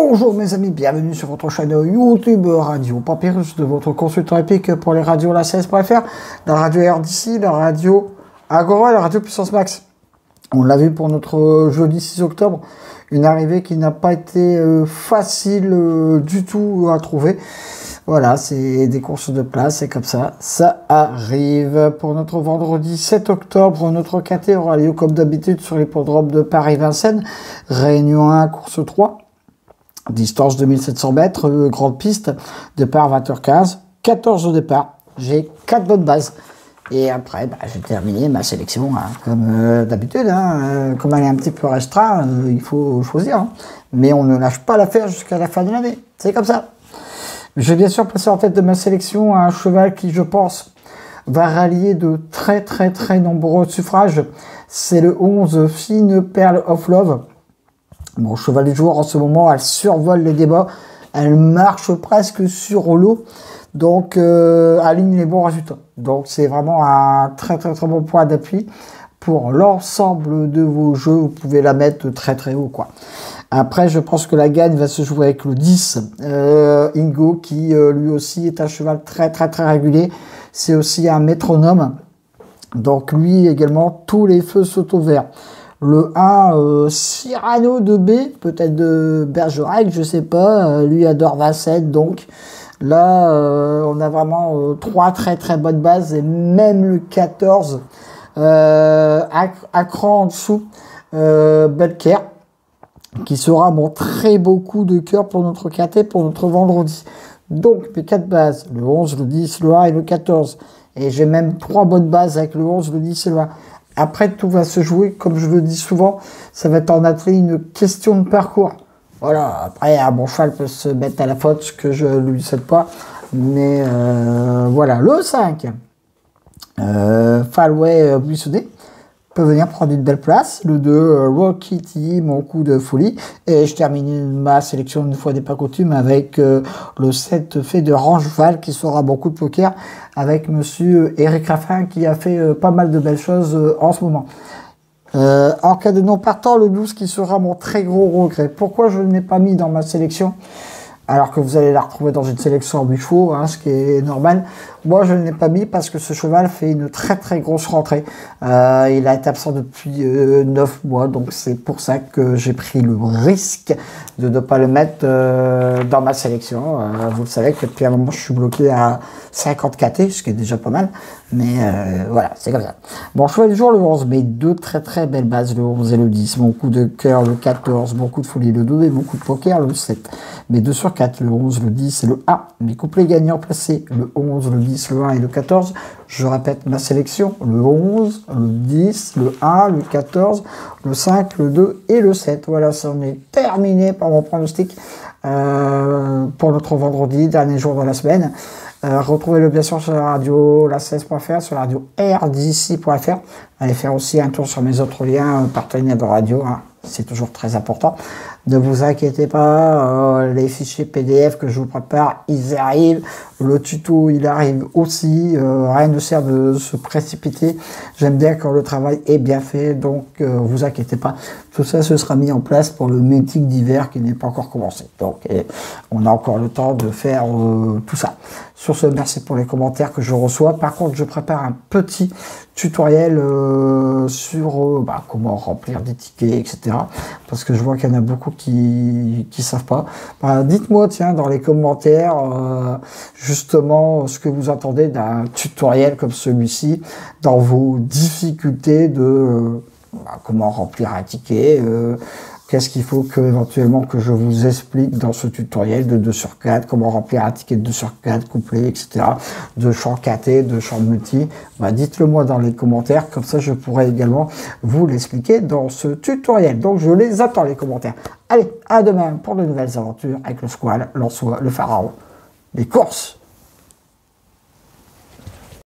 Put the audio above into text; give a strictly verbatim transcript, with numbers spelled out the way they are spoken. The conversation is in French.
Bonjour mes amis, bienvenue sur votre chaîne YouTube Radio Papyrus de votre consultant épique pour les radios la seize point F R, la radio R D C, la radio Agora, la radio Puissance Max. On l'a vu pour notre jeudi six octobre, une arrivée qui n'a pas été euh, facile euh, du tout à trouver. Voilà, c'est des courses de place, c'est comme ça, ça arrive. Pour notre vendredi sept octobre, notre K T aura lieu comme d'habitude sur l'hippodrome de Paris-Vincennes, Réunion un, course trois. Distance deux mille sept cents mètres, euh, grande piste, départ vingt heures quinze, quatorze au départ, j'ai quatre bonnes bases. Et après, bah, j'ai terminé ma sélection, hein, comme euh, d'habitude, hein, euh, comme elle est un petit peu restreinte, euh, il faut choisir. Hein. Mais on ne lâche pas l'affaire jusqu'à la fin de l'année, c'est comme ça. J'ai bien sûr placé en tête de ma sélection un cheval qui, je pense, va rallier de très très très nombreux suffrages. C'est le onze Fine Pearl of Love. Bon, cheval du jour, en ce moment, elle survole les débats. Elle marche presque sur l'eau. Donc, euh, aligne les bons résultats. Donc, c'est vraiment un très, très, très bon point d'appui pour l'ensemble de vos jeux. Vous pouvez la mettre très, très haut, quoi. Après, je pense que la gagne va se jouer avec le dix. Euh, Ingo, qui, euh, lui aussi, est un cheval très, très, très régulier. C'est aussi un métronome. Donc, lui également, tous les feux sautent au vert. Le un, euh, Cyrano de B, peut-être de Bergerac, je sais pas. Euh, lui adore Vincennes, donc là, euh, on a vraiment euh, trois très très bonnes bases. Et même le quatorze, euh, à, à cran en dessous, euh, Belker, qui sera mon très beau coup de cœur pour notre K T, pour notre vendredi. Donc, mes quatre bases, le onze, le dix, le un et le quatorze. Et j'ai même trois bonnes bases avec le onze, le dix et le un. Après, tout va se jouer, comme je le dis souvent, ça va être en athlée une question de parcours. Voilà, après, un bon cheval peut se mettre à la faute, ce que je ne lui souhaite pas. Mais euh, voilà, le cinq, euh, Falway Buissonnet, peut venir prendre une belle place. Le deux, euh, Rocky T, mon coup de folie. Et je termine ma sélection une fois n'est pas coutume avec euh, le sept fait de Rangeval qui sera mon coup de poker avec monsieur Eric Raffin qui a fait euh, pas mal de belles choses euh, en ce moment. Euh, en cas de non partant, le douze qui sera mon très gros regret. Pourquoi je ne l'ai pas mis dans ma sélection alors que vous allez la retrouver dans une sélection en buffo, hein, ce qui est normal. Moi, je ne l'ai pas mis parce que ce cheval fait une très très grosse rentrée. Euh, il a été absent depuis euh, neuf mois, donc c'est pour ça que j'ai pris le risque de ne pas le mettre euh, dans ma sélection. Euh, vous le savez que depuis un moment, je suis bloqué à cinquante K T, ce qui est déjà pas mal. Mais euh, voilà, c'est comme ça. Bon, cheval du jour, le onze, mais deux très très belles bases, le onze et le dix. Mon coup de cœur, le quatorze, mon coup de folie, le deux et mon coup de poker, le sept. Mes deux sur quatre, le onze, le dix et le un. Mes couplets gagnants placés, le onze, le dix, le un et le quatorze. Je répète ma sélection, le onze, le dix, le un, le quatorze, le cinq, le deux et le sept. Voilà, ça en est terminé par mon pronostic euh, pour notre vendredi, dernier jour de la semaine. Euh, Retrouvez-le bien sûr sur la radio la seize point F R, sur la radio R D C point F R. Allez faire aussi un tour sur mes autres liens euh, partenaires de radio, hein. C'est toujours très important. Ne vous inquiétez pas, euh, les fichiers P D F que je vous prépare, ils arrivent. Le tuto, il arrive aussi. Euh, rien ne sert de se précipiter. J'aime bien quand le travail est bien fait, donc euh, vous inquiétez pas. Tout ça, ce sera mis en place pour le mythique d'hiver qui n'est pas encore commencé. Donc, et on a encore le temps de faire euh, tout ça. Sur ce, merci pour les commentaires que je reçois. Par contre, je prépare un petit tutoriel euh, sur euh, bah, comment remplir des tickets, et cetera. Parce que je vois qu'il y en a beaucoup qui qui savent pas. Bah, dites-moi, tiens, dans les commentaires, euh, justement, ce que vous attendez d'un tutoriel comme celui-ci, dans vos difficultés de euh, bah, comment remplir un ticket. Euh, Qu'est-ce qu'il faut que, éventuellement, que je vous explique dans ce tutoriel de deux sur quatre, comment remplir un ticket de deux sur quatre, couplé, et cetera. De champ K T, de champ multi. Bah, dites-le moi dans les commentaires, comme ça je pourrai également vous l'expliquer dans ce tutoriel. Donc je les attends, les commentaires. Allez, à demain pour de nouvelles aventures avec le squal, l'ansois, le pharaon, les courses.